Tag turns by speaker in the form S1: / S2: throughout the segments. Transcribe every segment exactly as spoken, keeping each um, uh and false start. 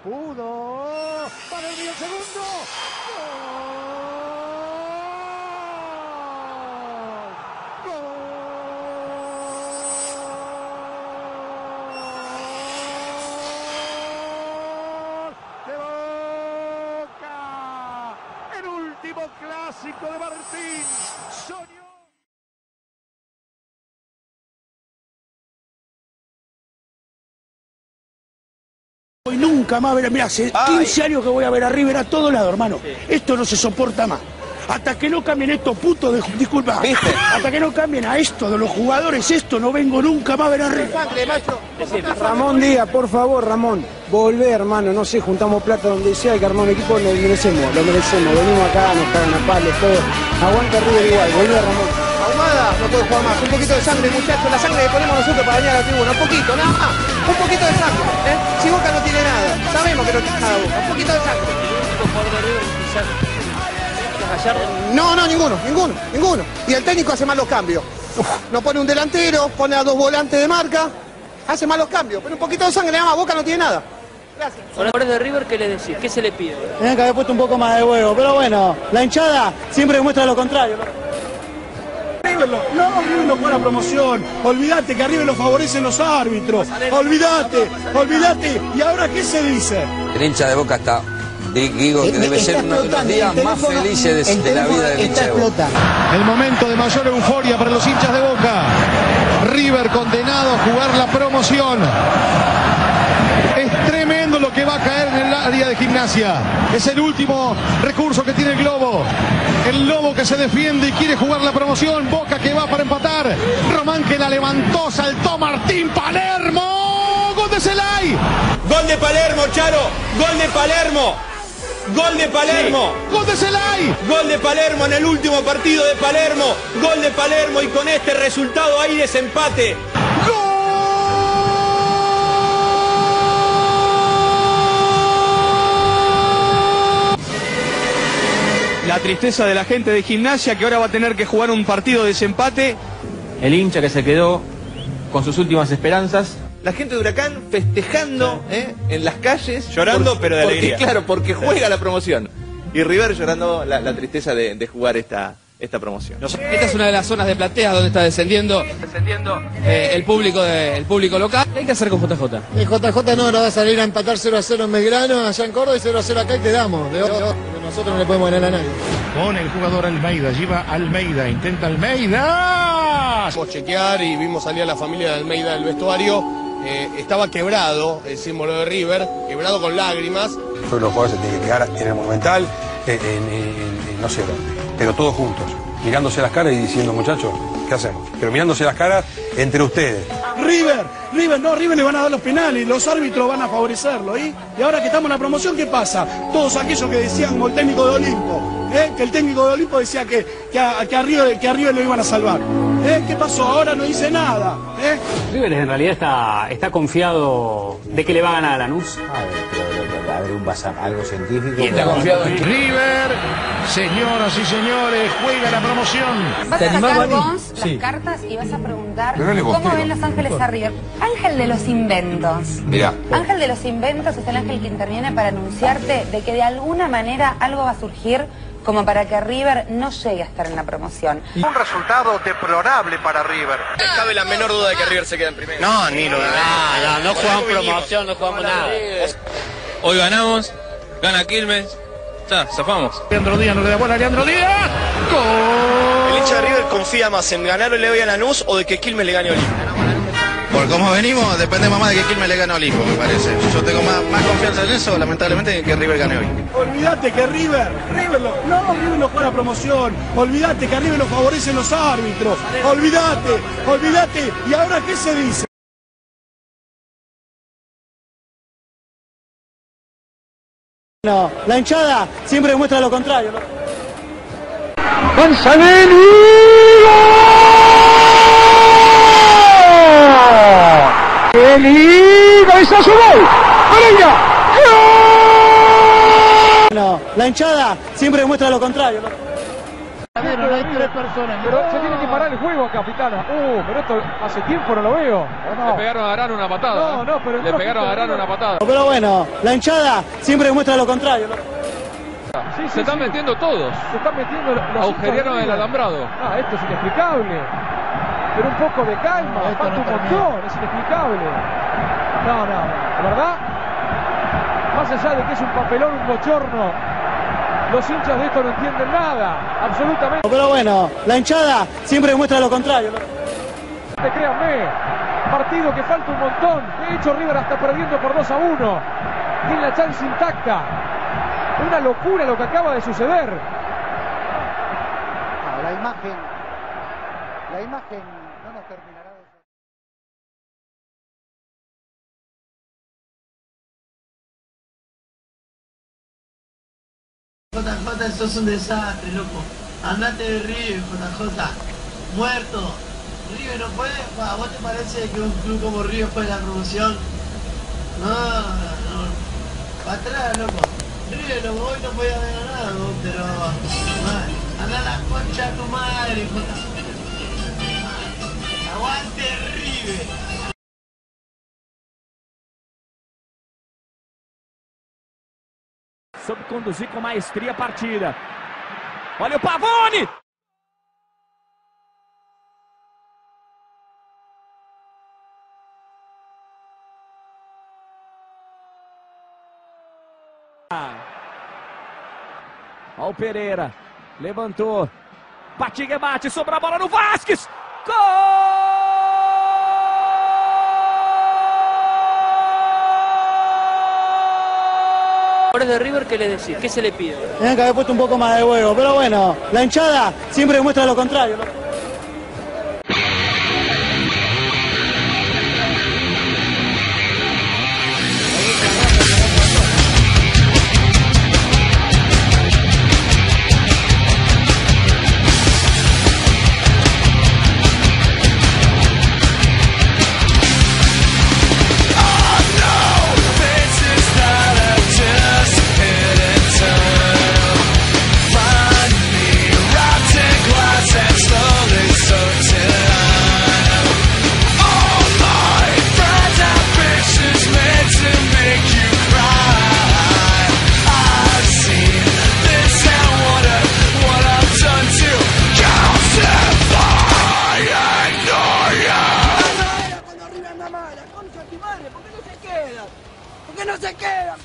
S1: pudo. Para el Río segundo. ¡Gol! ¡Gol! ¡De Boca! El último clásico de Martín. Soñó.
S2: Y nunca más ver, mira, hace quince años que voy a ver a River a todos lados, hermano. Sí. Esto no se soporta más. Hasta que no cambien estos putos de... Disculpa. ¿Viste? Hasta que no cambien a esto de los jugadores, esto no vengo nunca más a ver a River.
S3: Ramón Díaz, por favor, Ramón. Volvé, hermano, no sé, juntamos plata donde sea, hay que armar un equipo, lo merecemos, lo merecemos. Venimos acá, nos cagan a palos, todo. Aguanta River igual, volvé, Ramón.
S4: Ahumada, no puede jugar más. Un poquito de sangre, muchachos. La sangre que ponemos nosotros para dañar a la tribuna. Un poquito, nada más. Un poquito de sangre. ¿eh? Si Boca no tiene nada. Sabemos que no tiene nada Boca. Un poquito de sangre. No, no, ninguno, ninguno, ninguno. Y el técnico hace malos cambios. No pone un delantero, pone a dos volantes de marca. Hace malos cambios. Pero un poquito de sangre, nada más. Boca no tiene nada. Gracias.
S5: Con los jugadores de River, ¿qué le decís? ¿Qué se le pide?
S6: Tenían que haber puesto un poco más de huevo. Pero bueno, la hinchada siempre demuestra lo contrario, ¿no?
S2: River no, no, River no juega la promoción. Olvídate que a River lo favorecen los árbitros. Olvídate, olvídate. ¿Y ahora qué se dice?
S7: El hincha de Boca está, digo que debe ser uno de los días más felices de, de la vida del hincha de Boca.
S1: El momento de mayor euforia para los hinchas de Boca. River condenado a jugar la promoción. Es tremendo lo que va a caer en el área de Gimnasia. Es el último recurso que tiene el Globo. El Lobo que se defiende y quiere jugar la promoción. Boca que va para empatar. Román que la levantó, saltó Martín Palermo. ¡Gol de Zelay!
S8: ¡Gol de Palermo, Charo! ¡Gol de Palermo! ¡Gol de Palermo!
S1: Sí. ¡Gol de Zelay!
S8: ¡Gol de Palermo en el último partido de Palermo! ¡Gol de Palermo! Y con este resultado hay desempate. La tristeza de la gente de Gimnasia que ahora va a tener que jugar un partido de desempate.
S9: El hincha que se quedó con sus últimas esperanzas.
S8: La gente de Huracán festejando ¿eh? en las calles. Llorando por, pero de porque, alegría. Claro, porque juega la promoción. Y River llorando la, la tristeza de, de jugar esta, esta promoción.
S10: Esta es una de las zonas de plateas donde está descendiendo, descendiendo eh, el, público de, el público local. ¿Qué hay que hacer con J J?
S6: El J J no, no va a salir a empatar cero a cero en Belgrano, allá en Córdoba, y cero a cero acá y te damos. De, de, de, nosotros no le podemos ganar a nadie.
S1: Con el jugador Almeida, lleva Almeida, intenta Almeida.
S11: Vimos chequear y vimos salir a la familia de Almeida del vestuario. Eh, estaba quebrado el símbolo de River, quebrado con lágrimas.
S12: Todos los jugadores se tienen que quedar en el Monumental, en, en, en, en no sé dónde, pero todos juntos, mirándose las caras y diciendo, muchachos, ¿qué hacemos? Pero mirándose las caras entre ustedes.
S2: River, River, no, River le van a dar los penales, los árbitros van a favorecerlo. ¿y? Y ahora que estamos en la promoción, ¿qué pasa? Todos aquellos que decían, como el técnico de Olimpo, ¿eh? que el técnico de Olimpo decía que, que, a, que, a River, que a River lo iban a salvar. ¿Eh? ¿Qué pasó? Ahora no dice nada. ¿eh?
S13: River en realidad está, está confiado de que le va a ganar a Lanús.
S14: A ver, pero, pero, a ver, un basa, algo científico.
S1: Y está confiado en River. Señoras y señores, juega la promoción.
S15: Vas a sacar vos las sí. cartas y vas a preguntar cómo ven Los Ángeles a River. Ángel de los inventos.
S12: Mirá.
S15: Ángel de los inventos es el ángel que interviene para anunciarte de que de alguna manera algo va a surgir como para que River no llegue a estar en la promoción.
S1: Un resultado deplorable para River.
S8: Cabe la menor duda de que River se queda en primera.
S5: No, ni lo de nada. No, no jugamos promoción, no jugamos nada.
S9: Hoy ganamos, gana Quilmes. Ya, zafamos.
S1: Leandro Díaz, no le da bola a Leandro Díaz. ¡Gol!
S8: ¿El hincha de River confía más en ganar o le a Lanús o de que Quilmes le gane a Olimpo?
S16: Por cómo venimos, depende más de que Quilmes le gane a Olimpo, me parece. Yo tengo más, más confianza en eso, lamentablemente, que River gane hoy.
S2: Olvídate que River, River lo, no, River no juega la promoción. Olvídate que a River lo favorecen los árbitros. Olvídate, olvídate. ¿Y ahora qué se dice?
S6: No, la hinchada siempre demuestra lo contrario, ¿no?
S1: ¡Manzanelli! ¡Qué lindo! ¡Esa es su gol! ¡Pereira!
S6: No, la hinchada siempre demuestra lo contrario, ¿no?
S17: Pero no hay tres personas.
S18: Pero se tiene que parar el juego, capitana. Uh, pero esto hace tiempo no lo veo. No.
S19: Le pegaron a Arán una patada.
S18: No, no, pero
S19: Le pegaron a Arán una patada.
S3: Pero bueno, la hinchada siempre demuestra lo contrario, ¿no?
S19: Sí, sí, se están sí. metiendo todos.
S18: Se están metiendo los
S19: agujerearon el alambrado.
S18: Ah, esto es inexplicable. Pero un poco de calma, no, falta no un montón, es inexplicable. No, no, no, ¿verdad? Más allá de que es un papelón, un bochorno, los hinchas de esto no entienden nada, absolutamente.
S3: Pero bueno, la hinchada siempre demuestra lo contrario, ¿no?
S18: Créanme, partido que falta un montón. De hecho, River está perdiendo por dos a uno. Tiene la chance intacta. Una locura lo que acaba de suceder.
S17: No, la imagen, la imagen no nos terminará de...
S20: J J, sos un desastre, loco. Andate de River, J J. Muerto. River no puede. ¿A vos te parece que un club como River puede la promoción? No, no. Para atrás, loco. River no, hoy no podía haber ganado, pero... Man, anda la concha de tu madre, J J. Aguante River.
S21: Soube conduzir com maestria a partida. Olha o Pavone! Olha o Pereira. Levantou. Batiga bate, sobra a bola no Vasquez. Gol!
S5: De River, ¿qué le decís? ¿Qué se le pide?
S3: Tenían que haber puesto un poco más de huevo, pero bueno, la hinchada siempre demuestra lo contrario, ¿no?
S22: ¿Por qué no se quedan?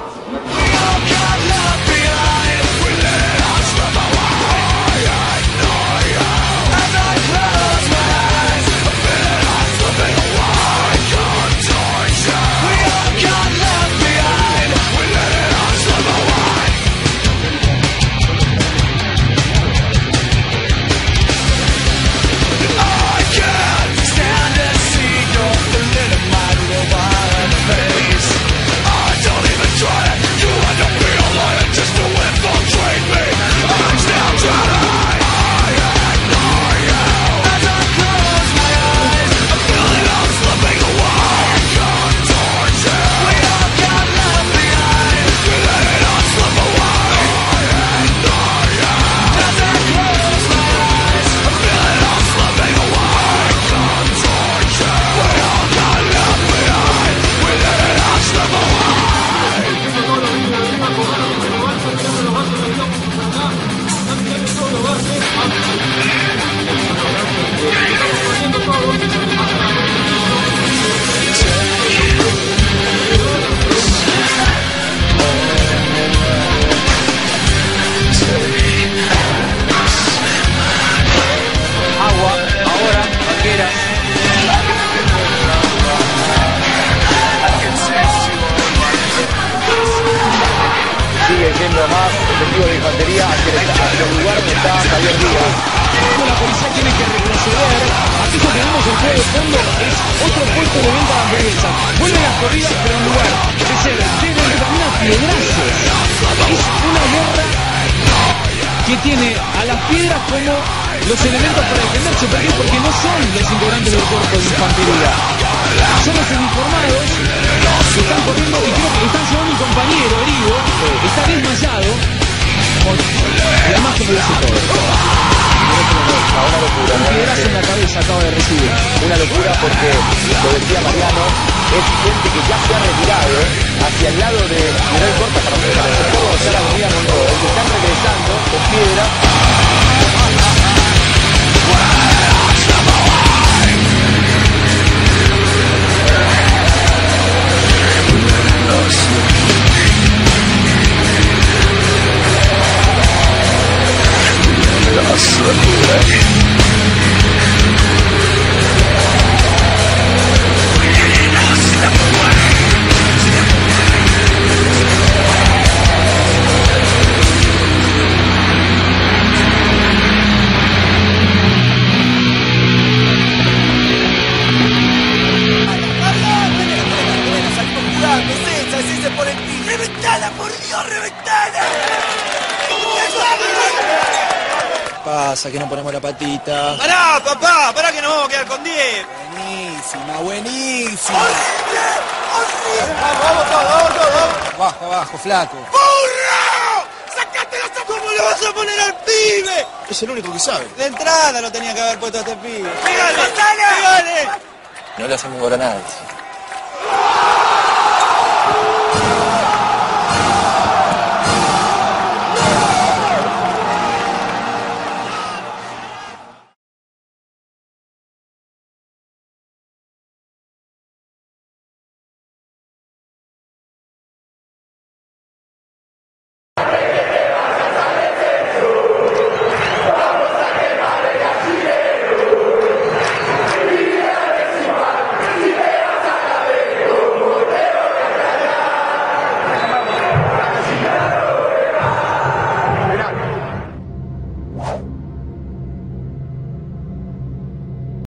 S23: Más efectivo de infantería hacia el lugar donde está Javier Díaz.
S21: La policía tiene que retroceder. Aquí lo que vemos en juego de fondo es otro puesto de venta de hamburguesa. Vuelven las corridas, pero en lugar de ser deben terminar piedrazos. Es una guerra que tiene a las piedras como los elementos para defenderse. ¿Por qué? Porque no son los integrantes del cuerpo de infantería. Son los uniformados que están corriendo y creo que están llevando un compañero herido, está desmayado, y además que lo dice todo.
S23: locura porque, lo decía Mariano, es gente que ya se ha retirado hacia el lado de General Corta para el sector donde está la avenida Monroe, que están regresando con piedra.
S22: ¡Reventala, por Dios, reventala!
S4: Pasa que no ponemos la patita.
S22: ¡Pará, papá! ¡Pará que nos vamos a quedar con diez!
S4: Buenísima, buenísima.
S22: ¡Horrible! ¡Horrible!
S4: Vamos, vamos todos, vamos todos. Abajo, abajo, flaco.
S22: ¡Burro! ¡Sacate los ojos! ¿Cómo le vas a poner al pibe?
S4: Es el único que sabe.
S22: De entrada lo tenía que haber puesto a este pibe. ¡Pégale! ¡Pégale!
S4: No le hacemos gol a nadie.